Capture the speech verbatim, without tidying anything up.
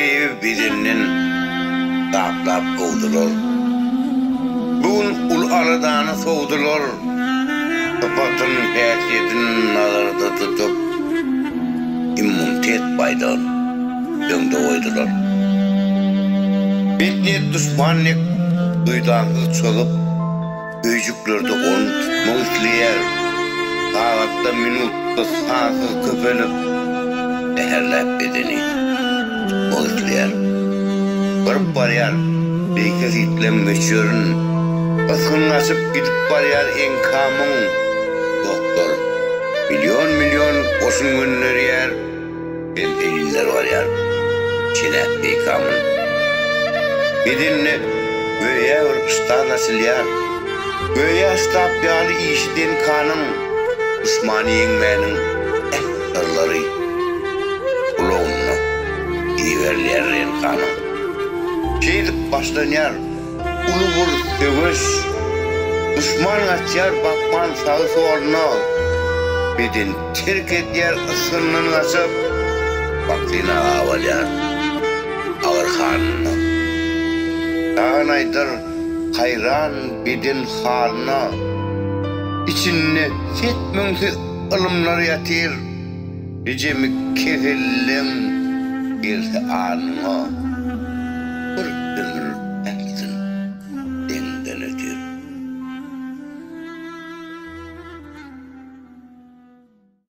yüreği bedeninden dağıtlap kovdular. Bugün ul aradağını soğudular. Kapatın hayatiyetini nazarda tutup immunitet baydan döngde oydular. Betniyet düşmanlık duydağını çolup öcüklerde onu tutmak isteyer. Ağatta minutta sağsız köpelip eherlep bedeni tutmak isteyer. Varıp barıyar beykez itlem geçiyorun. Baskın açıp gidip barıyar enkamın. Doktor milyon milyon koşun günler yer. Ben elinler var yer. Çinek beykamın. Bedenini göğe ırkıştan asıl yer. Göğe ıstap yağlı işten kanım. Osmaniye'nin benim ehtarları kulağımla iyiverlerin kanım. Şeydip başlanıyor, ulu bul dövüş. Düşman açar bakman sağı soluna. Beden terk eder ısınını açıp vaktine ağalar ağır kanına. Dağın aydır hayran beden halına. İçinde setmünsi ılımlar yatır. Necemi kefellem bir anına. Bir ömür